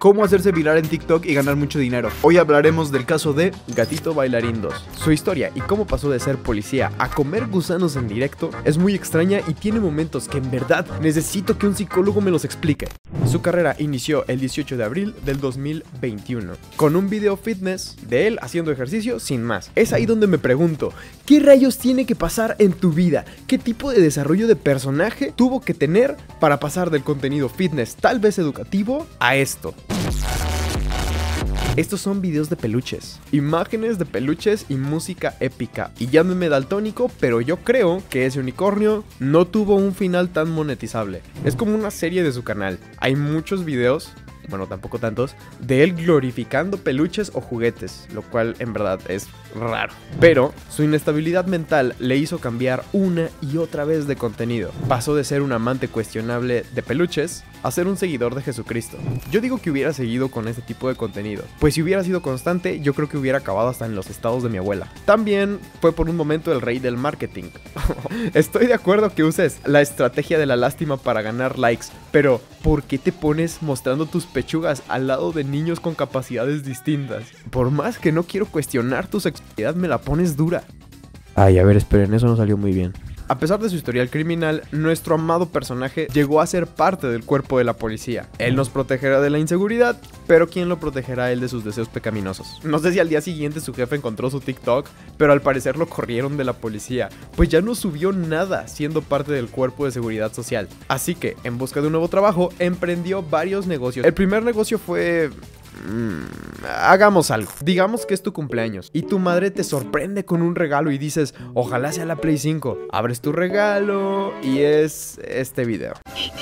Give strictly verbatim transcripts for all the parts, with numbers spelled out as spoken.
cómo hacerse viral en TikTok y ganar mucho dinero. Hoy hablaremos del caso de Gatito Bailarín dos. Su historia y cómo pasó de ser policía a comer gusanos en directo es muy extraña y tiene momentos que en verdad necesito que un psicólogo me los explique. Su carrera inició el dieciocho de abril del dos mil veintiuno con un video fitness de él haciendo ejercicio sin más. Es ahí donde me pregunto, ¿qué rayos tiene que pasar en tu vida? ¿Qué tipo de desarrollo de personaje tuvo que tener para pasar del contenido fitness tal vez educativo a esto? Estos son videos de peluches, imágenes de peluches y música épica. Y llámeme daltónico, pero yo creo que ese unicornio no tuvo un final tan monetizable. Es como una serie de su canal. Hay muchos videos, bueno, tampoco tantos, de él glorificando peluches o juguetes, lo cual en verdad es raro. Pero su inestabilidad mental le hizo cambiar una y otra vez de contenido. Pasó de ser un amante cuestionable de peluches a ser un seguidor de Jesucristo. Yo digo que hubiera seguido con este tipo de contenido, pues si hubiera sido constante, yo creo que hubiera acabado hasta en los estados de mi abuela. También fue por un momento el rey del marketing. Estoy de acuerdo que uses la estrategia de la lástima para ganar likes, pero ¿por qué te pones mostrando tus pechugas al lado de niños con capacidades distintas? Por más que no quiero cuestionar tu sexualidad, me la pones dura. Ay, a ver, esperen, eso no salió muy bien. A pesar de su historial criminal, nuestro amado personaje llegó a ser parte del cuerpo de la policía. Él nos protegerá de la inseguridad, pero ¿quién lo protegerá a él de sus deseos pecaminosos? No sé si al día siguiente su jefe encontró su TikTok, pero al parecer lo corrieron de la policía, pues ya no subió nada siendo parte del cuerpo de seguridad social. Así que, en busca de un nuevo trabajo, emprendió varios negocios. El primer negocio fue... Mm, hagamos algo. Digamos que es tu cumpleaños y tu madre te sorprende con un regalo y dices, ojalá sea la Play cinco. Abres tu regalo y es este video.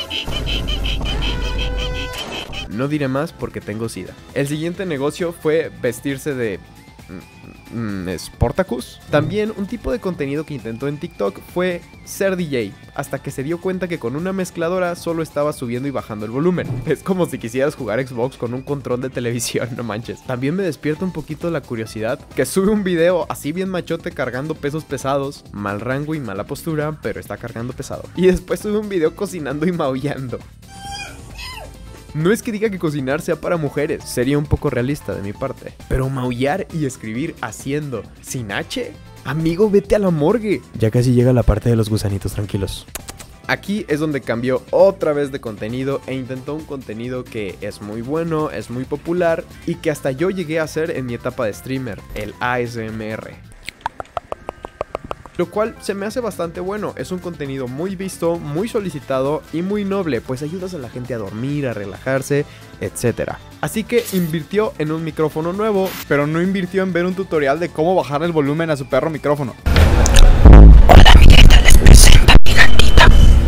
No diré más porque tengo sida. El siguiente negocio fue vestirse de... Sportacus. También un tipo de contenido que intentó en TikTok fue ser D J, hasta que se dio cuenta que con una mezcladora solo estaba subiendo y bajando el volumen. Es como si quisieras jugar Xbox con un control de televisión, no manches. También me despierta un poquito la curiosidad que sube un video así bien machote cargando pesos pesados, mal rango y mala postura, pero está cargando pesado. Y después sube un video cocinando y maullando. No es que diga que cocinar sea para mujeres, sería un poco realista de mi parte. Pero maullar y escribir haciendo sin H, amigo, vete a la morgue. Ya casi llega la parte de los gusanitos, tranquilos. Aquí es donde cambió otra vez de contenido e intentó un contenido que es muy bueno, es muy popular y que hasta yo llegué a hacer en mi etapa de streamer, el A S M R. Lo cual se me hace bastante bueno, es un contenido muy visto, muy solicitado y muy noble, pues ayudas a la gente a dormir, a relajarse, etcétera. Así que invirtió en un micrófono nuevo, pero no invirtió en ver un tutorial de cómo bajar el volumen a su perro micrófono. Hola mi gente, les presenta mi gatita.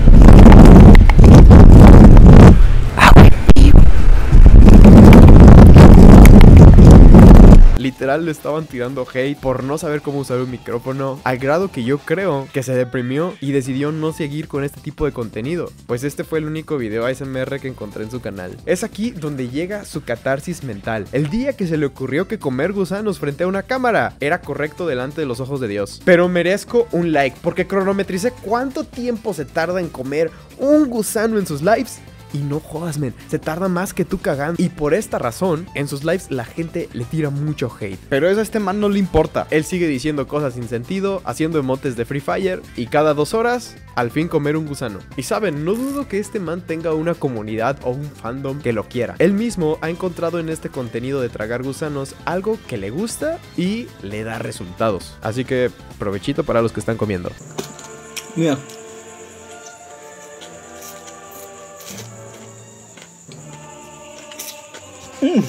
Literal le estaban tirando hate por no saber cómo usar un micrófono, al grado que yo creo que se deprimió y decidió no seguir con este tipo de contenido, pues este fue el único video A S M R que encontré en su canal. Es aquí donde llega su catarsis mental, el día que se le ocurrió que comer gusanos frente a una cámara era correcto delante de los ojos de Dios. Pero merezco un like, porque cronometricé cuánto tiempo se tarda en comer un gusano en sus lives. Y no jodas, men, se tarda más que tú cagando. Y por esta razón, en sus lives la gente le tira mucho hate. Pero eso a este man no le importa. Él sigue diciendo cosas sin sentido, haciendo emotes de Free Fire y cada dos horas, al fin comer un gusano. Y saben, no dudo que este man tenga una comunidad o un fandom que lo quiera. Él mismo ha encontrado en este contenido de tragar gusanos algo que le gusta y le da resultados. Así que provechito para los que están comiendo. Mira. Mm.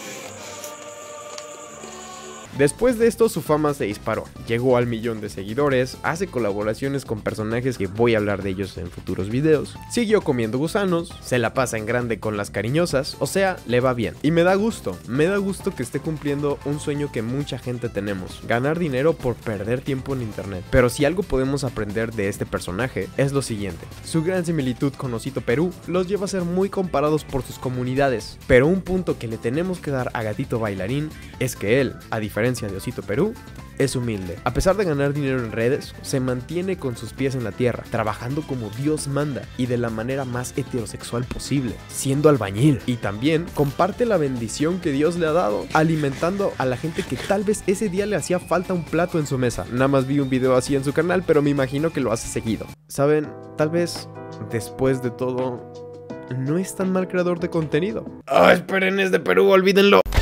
Después de esto su fama se disparó, llegó al millón de seguidores, hace colaboraciones con personajes que voy a hablar de ellos en futuros videos, siguió comiendo gusanos, se la pasa en grande con las cariñosas, o sea, le va bien. Y me da gusto, me da gusto que esté cumpliendo un sueño que mucha gente tenemos, ganar dinero por perder tiempo en internet. Pero si algo podemos aprender de este personaje es lo siguiente, su gran similitud con Osito Perú los lleva a ser muy comparados por sus comunidades, pero un punto que le tenemos que dar a Gatito Bailarín es que él, a diferencia de Osito Perú, es humilde. A pesar de ganar dinero en redes, se mantiene con sus pies en la tierra, trabajando como Dios manda y de la manera más heterosexual posible, siendo albañil. Y también comparte la bendición que Dios le ha dado, alimentando a la gente que tal vez ese día le hacía falta un plato en su mesa. Nada más vi un video así en su canal, pero me imagino que lo hace seguido. Saben, tal vez después de todo, no es tan mal creador de contenido. Ah, oh, esperen, es de Perú, olvídenlo.